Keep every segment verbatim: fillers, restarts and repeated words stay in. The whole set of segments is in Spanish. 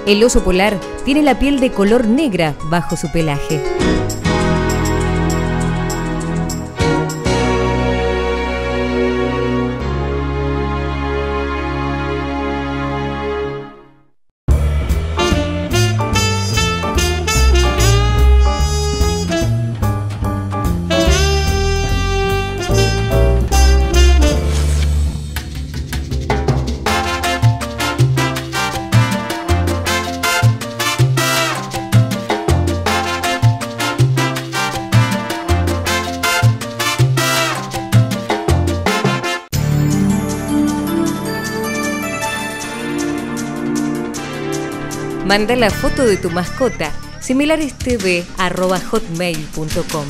El oso polar tiene la piel de color negra bajo su pelaje. Manda la foto de tu mascota similarestv arroba hotmail punto com.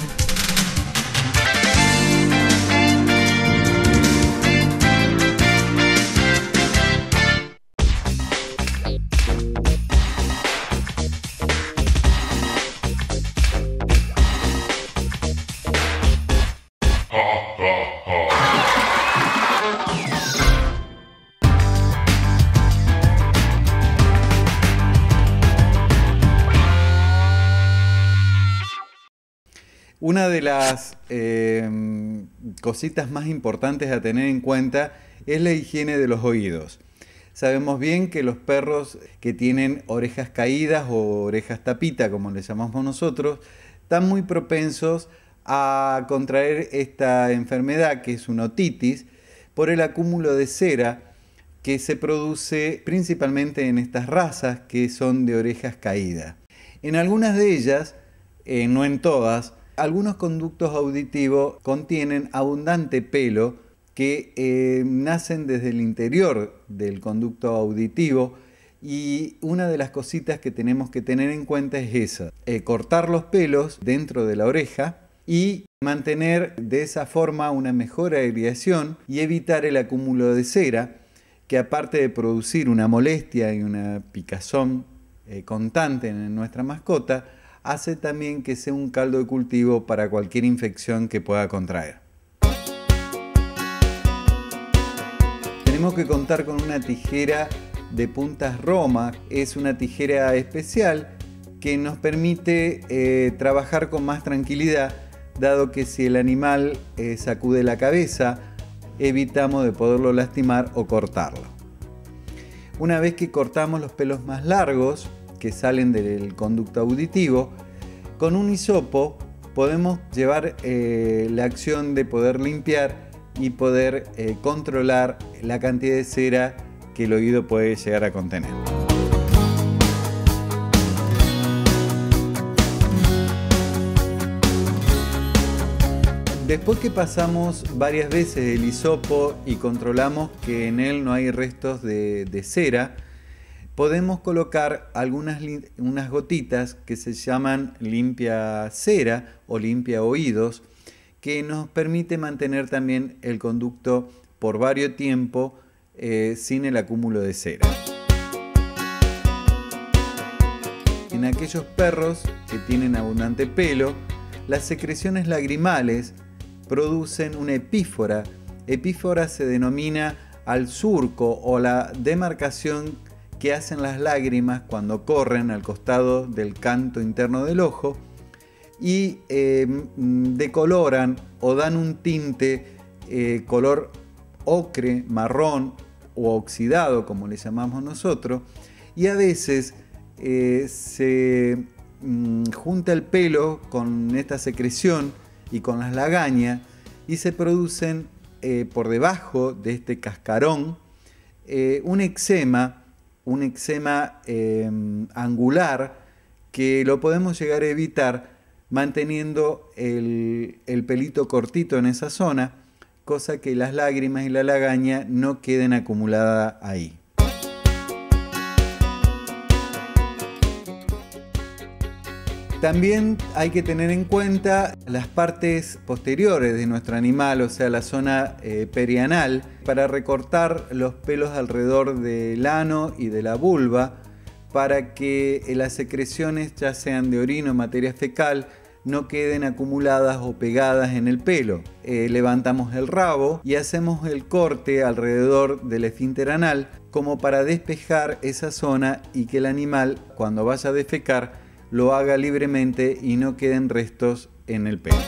Una de las eh, cositas más importantes a tener en cuenta es la higiene de los oídos. Sabemos bien que los perros que tienen orejas caídas o orejas tapita, como les llamamos nosotros, están muy propensos a contraer esta enfermedad, que es una otitis, por el acúmulo de cera que se produce principalmente en estas razas que son de orejas caídas. En algunas de ellas, eh, no en todas, algunos conductos auditivos contienen abundante pelo que eh, nacen desde el interior del conducto auditivo, y una de las cositas que tenemos que tener en cuenta es esa, eh, cortar los pelos dentro de la oreja y mantener de esa forma una mejor aireación y evitar el acúmulo de cera, que aparte de producir una molestia y una picazón eh, constante en nuestra mascota, hace también que sea un caldo de cultivo para cualquier infección que pueda contraer. Tenemos que contar con una tijera de puntas Roma. Es una tijera especial que nos permite eh, trabajar con más tranquilidad, dado que si el animal eh, sacude la cabeza, evitamos de poderlo lastimar o cortarlo. Una vez que cortamos los pelos más largos que salen del conducto auditivo, con un hisopo podemos llevar eh, la acción de poder limpiar y poder eh, controlar la cantidad de cera que el oído puede llegar a contener. Después que pasamos varias veces el hisopo y controlamos que en él no hay restos de, de cera, podemos colocar algunas unas gotitas que se llaman limpia cera o limpia oídos, que nos permite mantener también el conducto por varios tiempo eh, sin el acúmulo de cera. En aquellos perros que tienen abundante pelo, las secreciones lagrimales producen una epífora. Epífora se denomina al surco o la demarcación que hacen las lágrimas cuando corren al costado del canto interno del ojo y eh, decoloran o dan un tinte eh, color ocre, marrón o oxidado, como le llamamos nosotros, y a veces eh, se mm, junta el pelo con esta secreción y con las lagañas y se producen eh, por debajo de este cascarón eh, un eczema un eczema eh, angular que lo podemos llegar a evitar manteniendo el, el pelito cortito en esa zona, cosa que las lágrimas y la lagaña no queden acumuladas ahí. También hay que tener en cuenta las partes posteriores de nuestro animal, o sea, la zona eh, perianal, para recortar los pelos alrededor del ano y de la vulva, para que las secreciones, ya sean de orina o materia fecal, no queden acumuladas o pegadas en el pelo. Eh, levantamos el rabo y hacemos el corte alrededor del esfínter anal como para despejar esa zona y que el animal, cuando vaya a defecar, lo haga libremente y no queden restos en el pelo.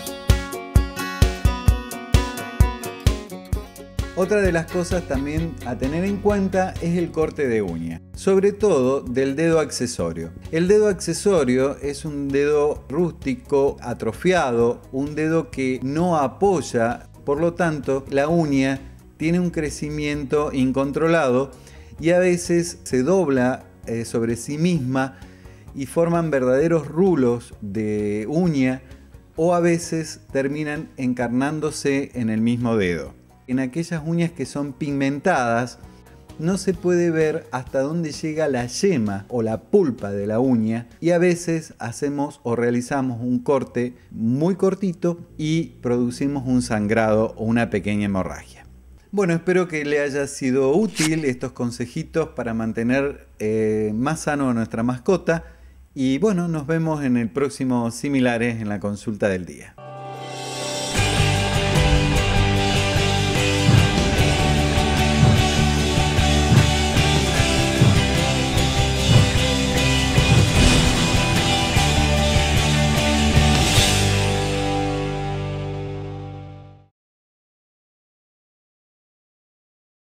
Otra de las cosas también a tener en cuenta es el corte de uña, sobre todo del dedo accesorio. El dedo accesorio es un dedo rústico, atrofiado, un dedo que no apoya, por lo tanto la uña tiene un crecimiento incontrolado y a veces se dobla eh, sobre sí misma y forman verdaderos rulos de uña, o a veces terminan encarnándose en el mismo dedo. En aquellas uñas que son pigmentadas, no se puede ver hasta dónde llega la yema o la pulpa de la uña, y a veces hacemos o realizamos un corte muy cortito y producimos un sangrado o una pequeña hemorragia. Bueno, espero que le haya sido útil estos consejitos para mantener eh, más sano a nuestra mascota, y bueno, nos vemos en el próximo Similares en la consulta del día.